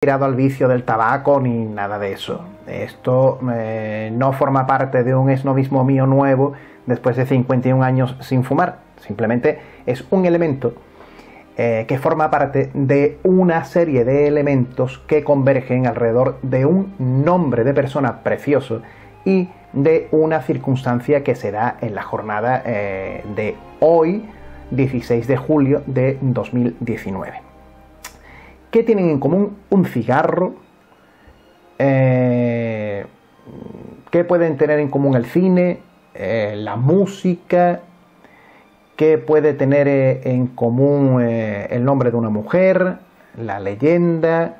tirado al vicio del tabaco ni nada de eso. Esto no forma parte de un esnovismo mío nuevo después de 51 años sin fumar. Simplemente es un elemento que forma parte de una serie de elementos que convergen alrededor de un nombre de persona precioso y de una circunstancia que se da en la jornada de hoy, 16 de julio de 2019. ¿Qué tienen en común un cigarro? ¿Qué pueden tener en común el cine? La música. ¿Qué puede tener en común el nombre de una mujer? La leyenda.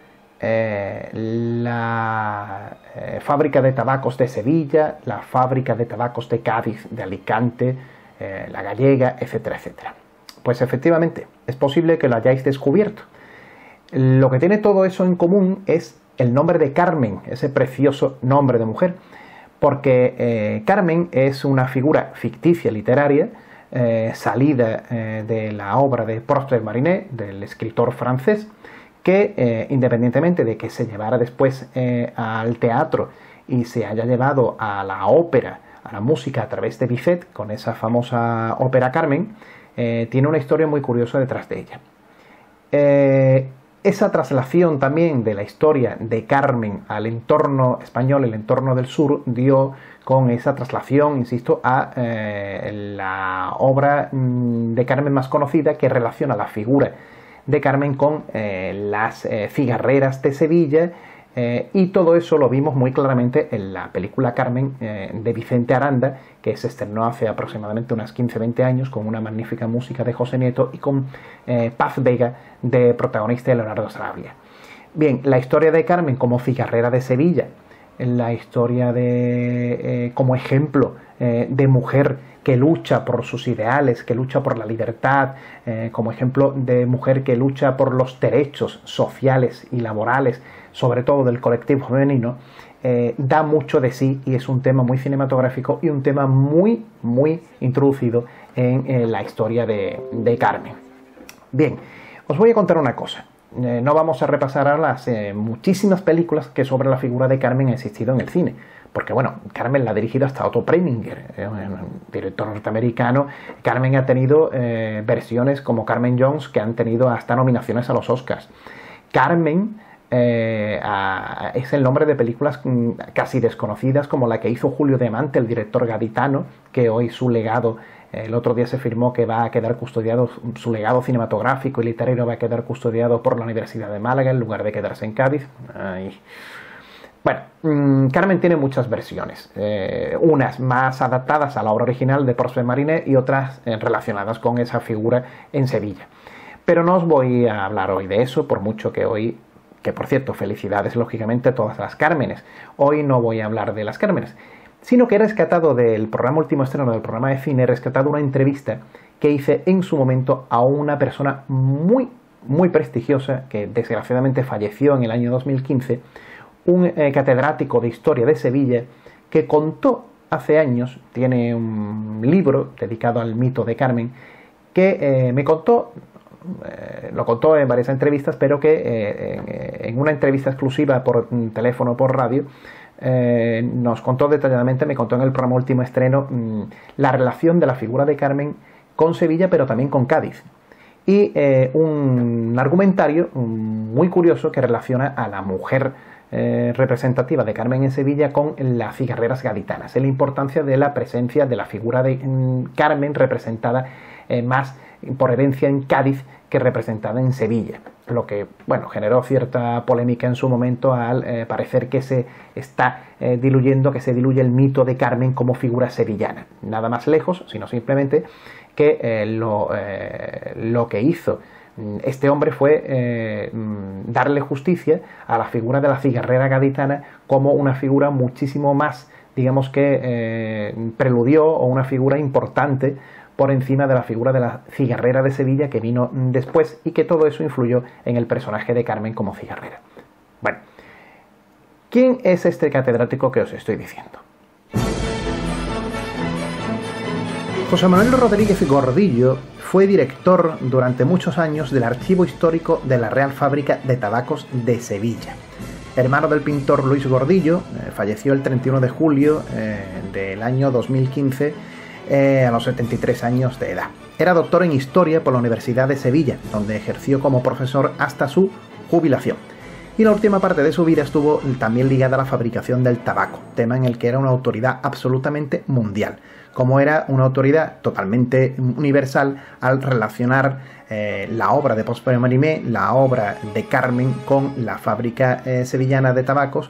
La fábrica de tabacos de Sevilla. La fábrica de tabacos de Cádiz, de Alicante, la gallega, etcétera, etcétera. Pues efectivamente, es posible que lo hayáis descubierto. Lo que tiene todo eso en común es el nombre de Carmen, ese precioso nombre de mujer, porque Carmen es una figura ficticia literaria salida de la obra de Prosper Mérimée, del escritor francés, que independientemente de que se llevara después al teatro y se haya llevado a la ópera, a la música a través de Bizet, con esa famosa ópera Carmen, tiene una historia muy curiosa detrás de ella. Esa traslación también de la historia de Carmen al entorno español, el entorno del sur, dio con esa traslación, insisto, a la obra de Carmen más conocida, que relaciona la figura de Carmen con las cigarreras de Sevilla, y todo eso lo vimos muy claramente en la película Carmen de Vicente Aranda, que se estrenó hace aproximadamente unos 15-20 años, con una magnífica música de José Nieto y con Paz Vega de protagonista de Leonardo Sravia. Bien, la historia de Carmen como cigarrera de Sevilla, la historia de como ejemplo de mujer que lucha por sus ideales, que lucha por la libertad, como ejemplo de mujer que lucha por los derechos sociales y laborales, sobre todo del colectivo femenino, da mucho de sí y es un tema muy cinematográfico y un tema muy, muy introducido en la historia de Carmen. Bien, os voy a contar una cosa. No vamos a repasar ahora las muchísimas películas que sobre la figura de Carmen ha existido en el cine, porque bueno, Carmen la ha dirigido hasta Otto Preminger, un director norteamericano. Carmen ha tenido versiones como Carmen Jones que han tenido hasta nominaciones a los Oscars. Carmen es el nombre de películas casi desconocidas, como la que hizo Julio Diamante, el director gaditano, que hoy su legado, el otro día se firmó que va a quedar custodiado, su legado cinematográfico y literario va a quedar custodiado por la Universidad de Málaga en lugar de quedarse en Cádiz. Ay. Bueno, Carmen tiene muchas versiones, unas más adaptadas a la obra original de Prosper Mérimée y otras relacionadas con esa figura en Sevilla. Pero no os voy a hablar hoy de eso, por mucho que hoy, que por cierto, felicidades lógicamente a todas las Cármenes. Hoy no voy a hablar de las Cármenes, sino que he rescatado del programa Último Estreno, del programa de cine, he rescatado una entrevista que hice en su momento a una persona muy, muy prestigiosa, que desgraciadamente falleció en el año 2015, un catedrático de Historia de Sevilla, que contó hace años, tiene un libro dedicado al mito de Carmen, que me contó, lo contó en varias entrevistas, pero que en una entrevista exclusiva por teléfono o por radio, nos contó detalladamente, me contó en el programa Último Estreno, la relación de la figura de Carmen con Sevilla, pero también con Cádiz. Y un argumentario muy curioso que relaciona a la mujer representativa de Carmen en Sevilla con las cigarreras gaditanas, la importancia de la presencia de la figura de Carmen representada más por herencia en Cádiz que representada en Sevilla, lo que bueno, generó cierta polémica en su momento al parecer que se está diluyendo, que se diluye el mito de Carmen como figura sevillana, nada más lejos, sino simplemente que lo que hizo este hombre fue darle justicia a la figura de la cigarrera gaditana como una figura muchísimo más, digamos que preludió, o una figura importante por encima de la figura de la cigarrera de Sevilla que vino después, y que todo eso influyó en el personaje de Carmen como cigarrera. Bueno, ¿quién es este catedrático que os estoy diciendo? José Manuel Rodríguez Gordillo fue director durante muchos años del Archivo Histórico de la Real Fábrica de Tabacos de Sevilla. Hermano del pintor Luis Gordillo, falleció el 31 de julio del año 2015 a los 73 años de edad. Era doctor en Historia por la Universidad de Sevilla, donde ejerció como profesor hasta su jubilación. Y la última parte de su vida estuvo también ligada a la fabricación del tabaco, tema en el que era una autoridad absolutamente mundial, como era una autoridad totalmente universal al relacionar la obra de Prosper Mérimée, la obra de Carmen, con la fábrica sevillana de tabacos,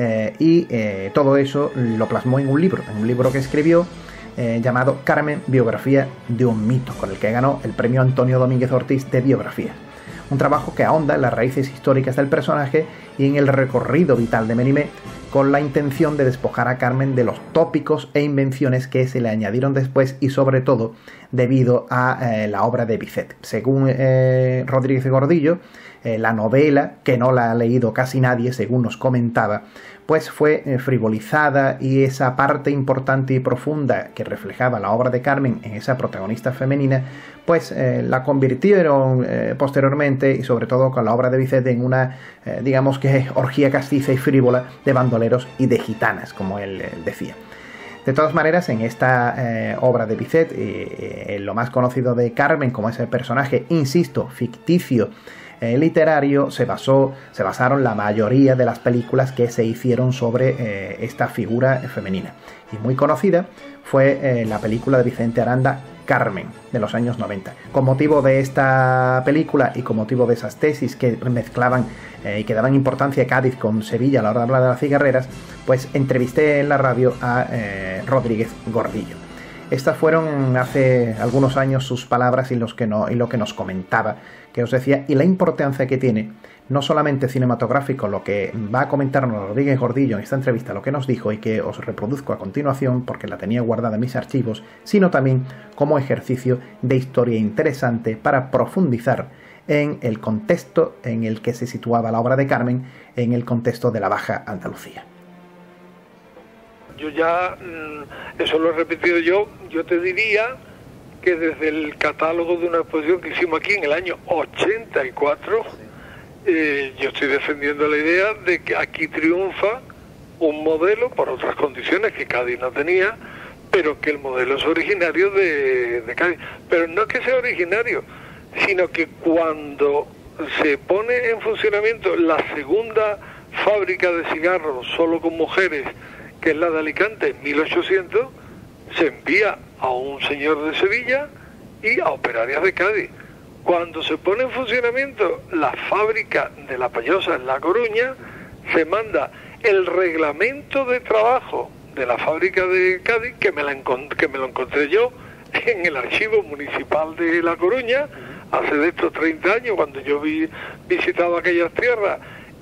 y todo eso lo plasmó en un libro que escribió llamado Carmen, biografía de un mito, con el que ganó el premio Antonio Domínguez Ortiz de biografía. Un trabajo que ahonda en las raíces históricas del personaje y en el recorrido vital de Mérimée, con la intención de despojar a Carmen de los tópicos e invenciones que se le añadieron después y sobre todo debido a la obra de Bizet. Según Rodríguez Gordillo, la novela, que no la ha leído casi nadie según nos comentaba, pues fue frivolizada, y esa parte importante y profunda que reflejaba la obra de Carmen en esa protagonista femenina, pues la convirtieron posteriormente, y sobre todo con la obra de Bizet, en una, digamos que, orgía castiza y frívola de bandoleros y de gitanas, como él decía. De todas maneras, en esta obra de Bizet, lo más conocido de Carmen como ese personaje, insisto, ficticio, literario, se basaron la mayoría de las películas que se hicieron sobre esta figura femenina. Y muy conocida fue la película de Vicente Aranda, Carmen, de los años 90. Con motivo de esta película y con motivo de esas tesis que mezclaban y que daban importancia a Cádiz con Sevilla a la hora de hablar de las cigarreras, pues entrevisté en la radio a Rodríguez Gordillo. Estas fueron hace algunos años sus palabras y lo que nos comentaba, que os decía, y la importancia que tiene, no solamente cinematográfico, lo que va a comentarnos Rodríguez Gordillo en esta entrevista, lo que nos dijo y que os reproduzco a continuación porque la tenía guardada en mis archivos, sino también como ejercicio de historia interesante para profundizar en el contexto en el que se situaba la obra de Carmen, en el contexto de la Baja Andalucía. Yo ya, eso lo he repetido yo te diría que desde el catálogo de una exposición que hicimos aquí en el año 84, yo estoy defendiendo la idea de que aquí triunfa un modelo por otras condiciones que Cádiz no tenía, pero que el modelo es originario de Cádiz. Pero no es que sea originario, sino que cuando se pone en funcionamiento la segunda fábrica de cigarros solo con mujeres, que es la de Alicante, en 1800, se envía a un señor de Sevilla y a operarias de Cádiz. Cuando se pone en funcionamiento la fábrica de La Payosa en La Coruña, se manda el reglamento de trabajo de la fábrica de Cádiz, que me lo encontré yo en el archivo municipal de La Coruña, hace de estos 30 años, cuando yo visitaba aquellas tierras,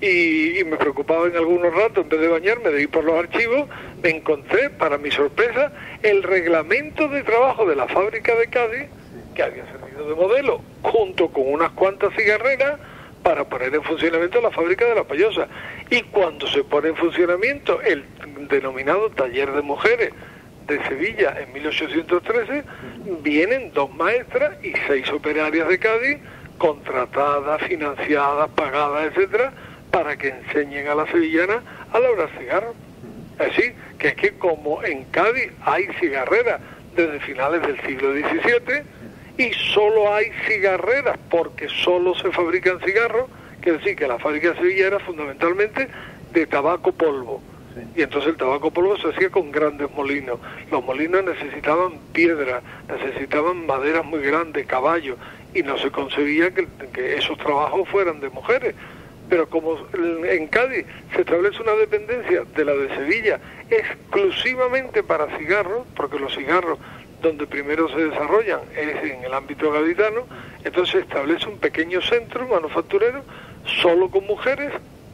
y me preocupaba en algunos ratos, en vez de bañarme, de ir por los archivos, me encontré, para mi sorpresa, el reglamento de trabajo de la fábrica de Cádiz, que había servido de modelo, junto con unas cuantas cigarreras, para poner en funcionamiento la fábrica de La Payosa. Y cuando se pone en funcionamiento el denominado taller de mujeres de Sevilla en 1813, vienen 2 maestras y 6 operarias de Cádiz, contratadas, financiadas, pagadas, etcétera, para que enseñen a las sevillanas a labrar cigarros. Es decir, que es que como en Cádiz hay cigarreras desde finales del siglo XVII y solo hay cigarreras porque solo se fabrican cigarros, quiere decir que la fábrica de Sevilla era fundamentalmente de tabaco polvo. Y entonces el tabaco polvo se hacía con grandes molinos. Los molinos necesitaban piedra, necesitaban maderas muy grandes, caballos, y no se concebía que esos trabajos fueran de mujeres. Pero como en Cádiz se establece una dependencia de la de Sevilla exclusivamente para cigarros, porque los cigarros donde primero se desarrollan es en el ámbito gaditano, entonces se establece un pequeño centro manufacturero solo con mujeres,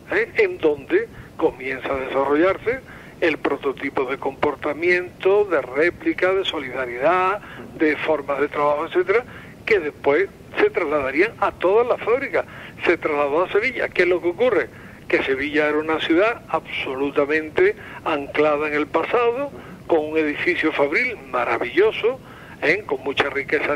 en donde comienza a desarrollarse el prototipo de comportamiento, de réplica, de solidaridad, de formas de trabajo, etcétera, que después se trasladarían a todas las fábricas. Se trasladó a Sevilla. ¿Qué es lo que ocurre? Que Sevilla era una ciudad absolutamente anclada en el pasado, con un edificio fabril maravilloso, con mucha riqueza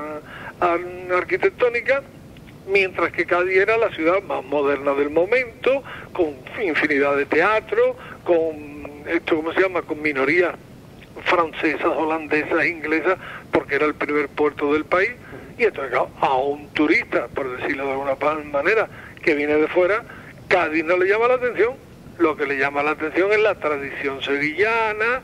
arquitectónica, mientras que Cádiz era la ciudad más moderna del momento, con infinidad de teatros, con esto, ¿cómo se llama?, con minorías francesas, holandesas, inglesas, porque era el primer puerto del país. Y entonces, claro, a un turista, por decirlo de alguna manera, que viene de fuera, Cádiz no le llama la atención. Lo que le llama la atención es la tradición sevillana,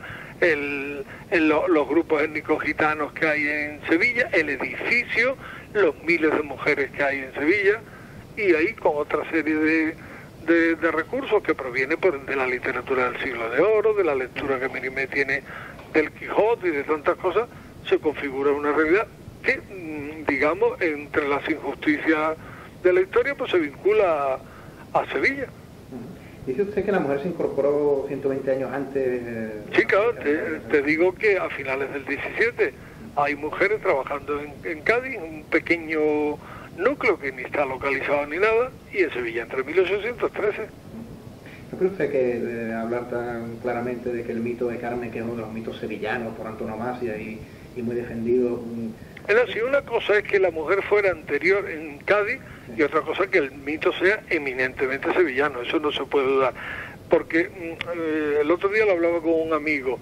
los grupos étnicos gitanos que hay en Sevilla, el edificio, los miles de mujeres que hay en Sevilla, y ahí con otra serie de recursos que provienen de la literatura del siglo de oro, de la lectura que Mérimée tiene del Quijote y de tantas cosas, se configura una realidad que, digamos, entre las injusticias de la historia, pues se vincula a Sevilla. Dice usted que la mujer se incorporó 120 años antes. Sí, claro, te digo que a finales del 17 hay mujeres trabajando en Cádiz, un pequeño núcleo que ni está localizado ni nada, y en Sevilla entre 1813. ¿No cree usted que hablar tan claramente de que el mito de Carmen, que es uno de los mitos sevillanos por antonomasia y muy defendido? Es decir, una cosa es que la mujer fuera anterior en Cádiz y otra cosa que el mito sea eminentemente sevillano, eso no se puede dudar. Porque el otro día lo hablaba con un amigo,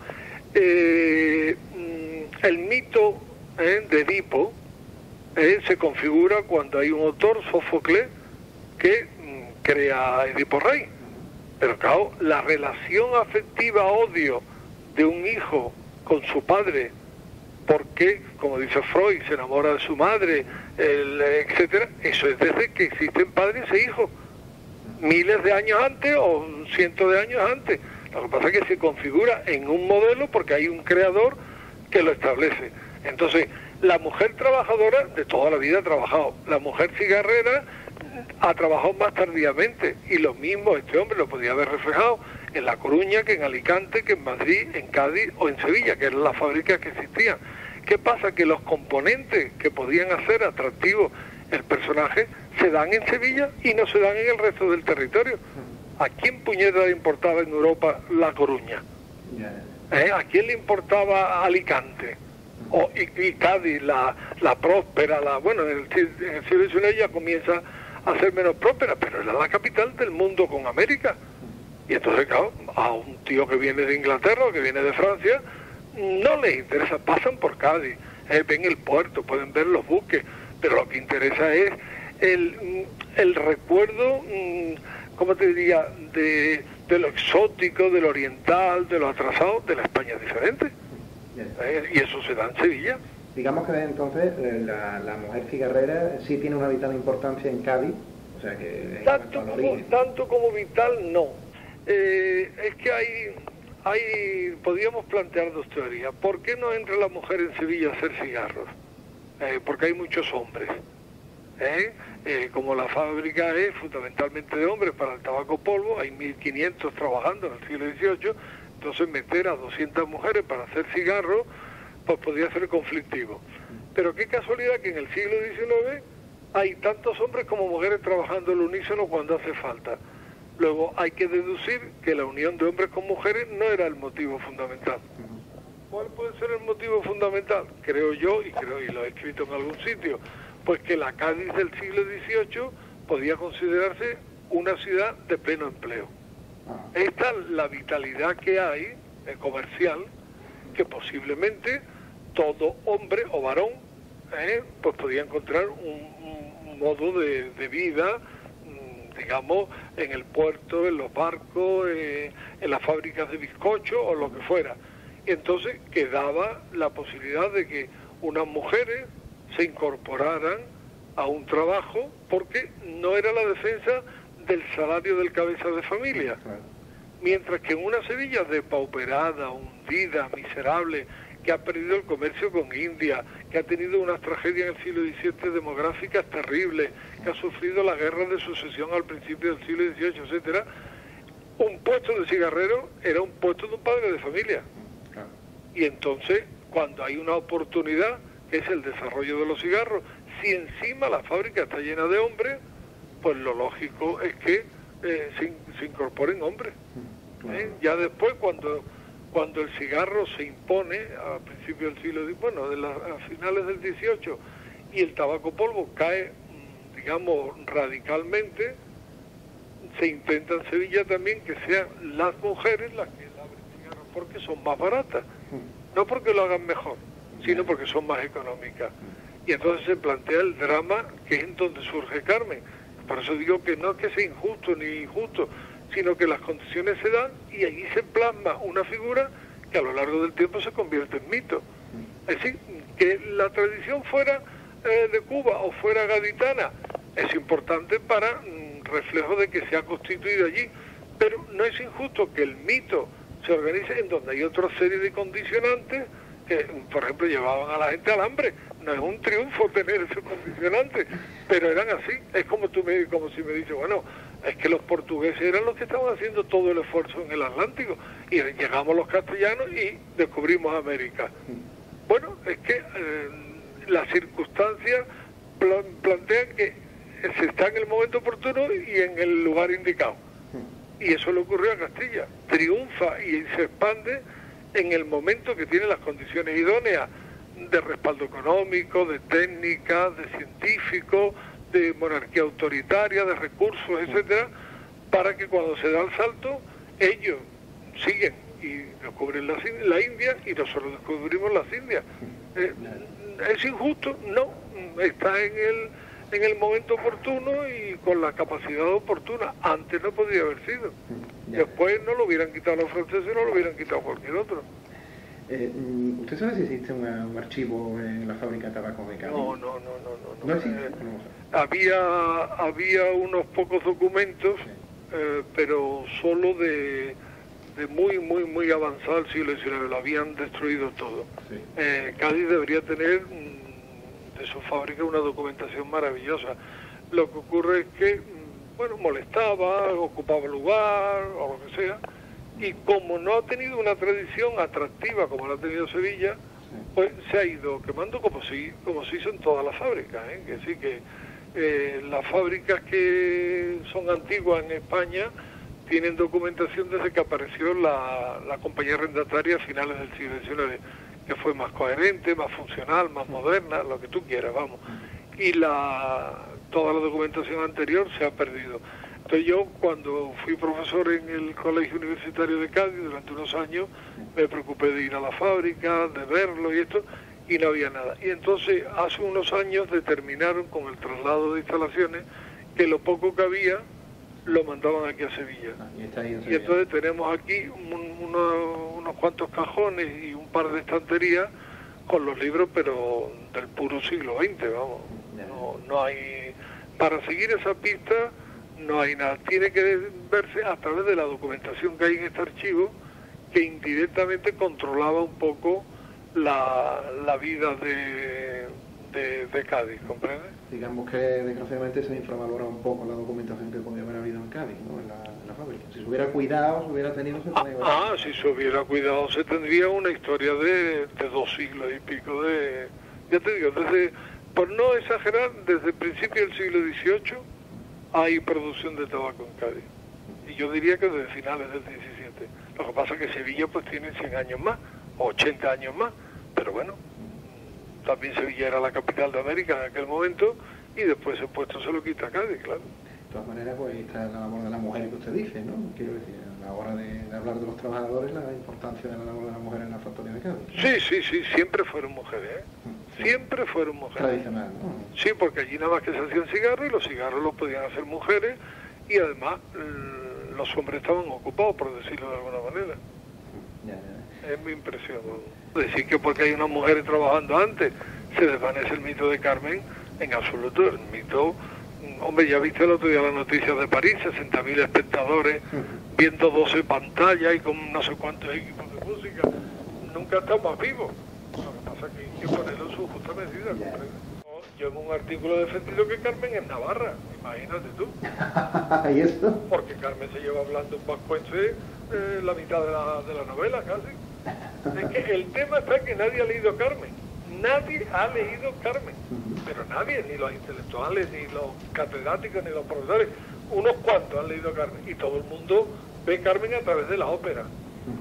el mito de Edipo se configura cuando hay un autor, Sófocles, que crea a Edipo rey. Pero claro, la relación afectiva, odio de un hijo con su padre, porque, como dice Freud, se enamora de su madre, etcétera, eso es desde que existen padres e hijos, miles de años antes o cientos de años antes. Lo que pasa es que se configura en un modelo porque hay un creador que lo establece. Entonces, la mujer trabajadora de toda la vida ha trabajado, la mujer cigarrera ha trabajado más tardíamente, y lo mismo este hombre lo podía haber reflejado en La Coruña, que en Alicante, que en Madrid, en Cádiz o en Sevilla, que eran las fábricas que existían. ¿Qué pasa? Que los componentes que podían hacer atractivo el personaje se dan en Sevilla y no se dan en el resto del territorio. ¿A quién puñeta le importaba en Europa La Coruña? ¿A quién le importaba Alicante? Y Cádiz, la próspera, bueno, en el siglo XIX ya comienza a ser menos próspera, pero era la capital del mundo con América. Y entonces, claro, a un tío que viene de Inglaterra o que viene de Francia, no les interesa, pasan por Cádiz, ven el puerto, pueden ver los buques, pero lo que interesa es el recuerdo, ¿cómo te diría?, de lo exótico, de lo oriental, de lo atrasado, de la España diferente. Y eso se da en Sevilla. Digamos que entonces la mujer cigarrera sí tiene una vital importancia en Cádiz, o sea que... Tanto como vital, no. Es que podríamos plantear dos teorías. ¿Por qué no entra la mujer en Sevilla a hacer cigarros? Porque hay muchos hombres. Como la fábrica es fundamentalmente de hombres para el tabaco polvo, hay 1500 trabajando en el siglo XVIII, entonces meter a 200 mujeres para hacer cigarros, pues podría ser conflictivo. Pero qué casualidad que en el siglo XIX hay tantos hombres como mujeres trabajando al unísono cuando hace falta. Luego hay que deducir que la unión de hombres con mujeres no era el motivo fundamental. ¿Cuál puede ser el motivo fundamental? Creo yo, y lo he escrito en algún sitio, pues que la Cádiz del siglo XVIII podía considerarse una ciudad de pleno empleo. Esta es la vitalidad que hay, comercial, que posiblemente todo hombre o varón pues podía encontrar un modo de vida, digamos, en el puerto, en los barcos, en las fábricas de bizcocho o lo que fuera. Y entonces quedaba la posibilidad de que unas mujeres se incorporaran a un trabajo, porque no era la defensa del salario del cabeza de familia. Mientras que en una Sevilla depauperada, hundida, miserable, que ha perdido el comercio con India, que ha tenido unas tragedias en el siglo XVII demográficas terribles, que ha sufrido la guerra de sucesión al principio del siglo XVIII, etcétera, un puesto de cigarrero era un puesto de un padre de familia. Y entonces, cuando hay una oportunidad, que es el desarrollo de los cigarros, si encima la fábrica está llena de hombres, pues lo lógico es que se incorporen hombres. Ya después, cuando cuando el cigarro se impone a principios del siglo, bueno, a finales del XVIII, y el tabaco polvo cae, digamos, radicalmente, se intenta en Sevilla también que sean las mujeres las que abren cigarros porque son más baratas, no porque lo hagan mejor, sino porque son más económicas. Y entonces se plantea el drama que es en donde surge Carmen. Por eso digo que no es que sea injusto ni injusto, sino que las condiciones se dan y allí se plasma una figura que a lo largo del tiempo se convierte en mito. Es decir, que la tradición fuera de Cuba o fuera gaditana es importante para reflejo de que se ha constituido allí, pero no es injusto que el mito se organice en donde hay otra serie de condicionantes que, por ejemplo, llevaban a la gente al hambre. No es un triunfo tener esos condicionantes, pero eran así. Es como como si me dices, bueno, es que los portugueses eran los que estaban haciendo todo el esfuerzo en el Atlántico, y llegamos los castellanos y descubrimos América. Bueno, es que las circunstancias plantean que se está en el momento oportuno y en el lugar indicado. Y eso le ocurrió a Castilla. Triunfa y se expande en el momento que tiene las condiciones idóneas de respaldo económico, de técnica, de científico, de monarquía autoritaria, de recursos, etcétera, para que cuando se da el salto, ellos siguen y descubren la India y nosotros descubrimos las Indias. ¿Es injusto? No, está en el momento oportuno y con la capacidad oportuna. Antes no podría haber sido. Después no lo hubieran quitado los franceses, no lo hubieran quitado cualquier otro. ¿Usted sabe si existe un archivo en la fábrica de tabaco de Cádiz? No. ¿No existe? Había unos pocos documentos, pero solo de muy avanzado el siglo XIX, lo habían destruido todo. Sí. Cádiz debería tener de su fábrica una documentación maravillosa. Lo que ocurre es que, bueno, molestaba, ocupaba lugar o lo que sea, y como no ha tenido una tradición atractiva como la ha tenido Sevilla, pues se ha ido quemando como se hizo en todas las fábricas, que sí que las fábricas que son antiguas en España tienen documentación desde que apareció la compañía arrendataria a finales del siglo XIX, que fue más coherente, más funcional, más moderna, lo que tú quieras, vamos. Y toda la documentación anterior se ha perdido. Entonces yo, cuando fui profesor en el Colegio Universitario de Cádiz durante unos años, me preocupé de ir a la fábrica, de verlo y esto, y no había nada. Y entonces, hace unos años determinaron con el traslado de instalaciones que lo poco que había lo mandaban aquí a Sevilla. Y entonces tenemos aquí unos cuantos cajones y un par de estanterías con los libros, pero del puro siglo XX, vamos. No hay, para seguir esa pista no hay nada. Tiene que verse a través de la documentación que hay en este archivo, que indirectamente controlaba un poco la vida de Cádiz, ¿comprende? Digamos que desgraciadamente se infravalora un poco la documentación que podía haber habido en Cádiz, ¿no? en la fábrica. Si se hubiera cuidado, se hubiera tenido... Si se hubiera cuidado, se tendría una historia de 2 siglos y pico de... Ya te digo, por no exagerar, desde el principio del siglo XVIII hay producción de tabaco en Cádiz. Y yo diría que desde finales del XVII. Lo que pasa es que Sevilla pues tiene 100 años más, o 80 años más, pero bueno, también Sevilla era la capital de América en aquel momento, y después el puesto se lo quita a Cádiz, claro. De todas maneras, pues está la labor de la mujer que usted dice, ¿no? Quiero decir, a la hora de hablar de los trabajadores, la importancia de la labor de la mujer en la factoría de Cádiz. Sí, siempre fueron mujeres, Siempre fueron mujeres. Tradicional, ¿no? Sí, porque allí nada más que se hacían cigarros, y los cigarros los podían hacer mujeres, y además los hombres estaban ocupados, por decirlo de alguna manera. Es mi impresión. Decir que porque hay unas mujeres trabajando antes se desvanece el mito de Carmen, en absoluto. El mito, hombre, ya viste el otro día las noticias de París, 60.000 espectadores viendo 12 pantallas y con no sé cuántos equipos de música. Nunca estamos vivos. Lo que pasa es que hay que ponerlo en su justa medida. Yo en un artículo he defendido que Carmen es navarra, imagínate tú. ¿Y esto? Porque Carmen se lleva hablando un vascuence la mitad de la novela casi. Es que el tema está que nadie ha leído Carmen. Nadie ha leído Carmen. Pero nadie, ni los intelectuales, ni los catedráticos, ni los profesores. Unos cuantos han leído Carmen. Y todo el mundo ve Carmen a través de la ópera.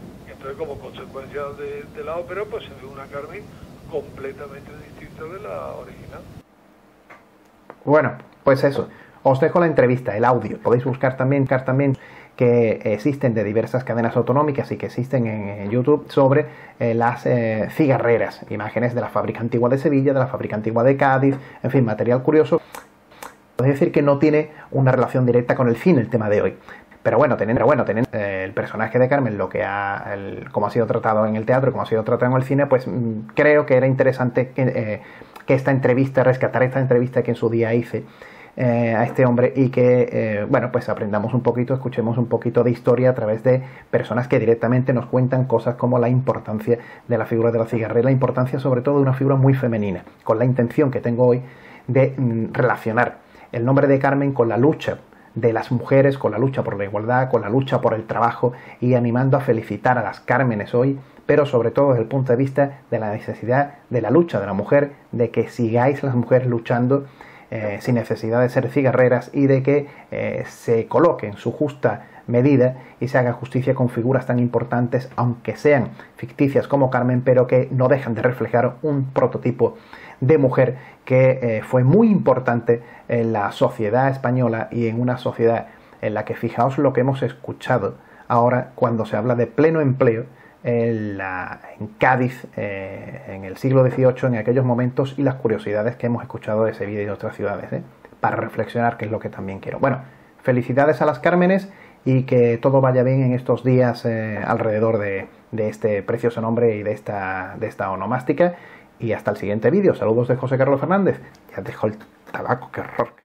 Entonces, como consecuencia de la ópera, pues se ve una Carmen completamente distinta de la original. Bueno, pues eso. Os dejo la entrevista, el audio. Podéis buscar también que existen de diversas cadenas autonómicas y que existen en YouTube sobre las cigarreras, imágenes de la fábrica antigua de Sevilla, de la fábrica antigua de Cádiz, en fin, material curioso. Es decir, que no tiene una relación directa con el cine el tema de hoy. Pero bueno, teniendo el personaje de Carmen, cómo ha sido tratado en el teatro, cómo ha sido tratado en el cine, pues creo que era interesante que esta entrevista, rescatar esta entrevista que en su día hice a este hombre y que, bueno, pues aprendamos un poquito, escuchemos un poquito de historia a través de personas que directamente nos cuentan cosas como la importancia de la figura de la cigarrera, la importancia sobre todo de una figura muy femenina, con la intención que tengo hoy de relacionar el nombre de Carmen con la lucha de las mujeres, con la lucha por la igualdad, con la lucha por el trabajo y animando a felicitar a las Cármenes hoy, pero sobre todo desde el punto de vista de la necesidad de la lucha de la mujer, de que sigáis las mujeres luchando sin necesidad de ser cigarreras y de que se coloque en su justa medida y se haga justicia con figuras tan importantes, aunque sean ficticias como Carmen, pero que no dejan de reflejar un prototipo de mujer que fue muy importante en la sociedad española y en una sociedad en la que, fijaos lo que hemos escuchado ahora cuando se habla de pleno empleo en Cádiz en el siglo XVIII, en aquellos momentos, y las curiosidades que hemos escuchado de Sevilla y de otras ciudades, para reflexionar, que es lo que también quiero. Bueno, felicidades a las Cármenes y que todo vaya bien en estos días alrededor de este precioso nombre y de esta onomástica. Y hasta el siguiente vídeo. Saludos de José Carlos Fernández. Ya dejo el tabaco, qué horror.